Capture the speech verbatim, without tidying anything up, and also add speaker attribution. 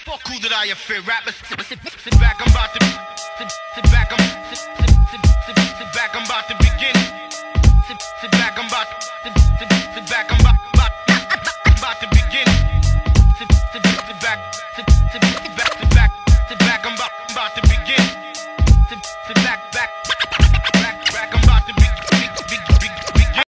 Speaker 1: Fuck who did I offend? Rappers, sit, sit, sit back, I'm about to sit, sit back, I'm sit, sit, sit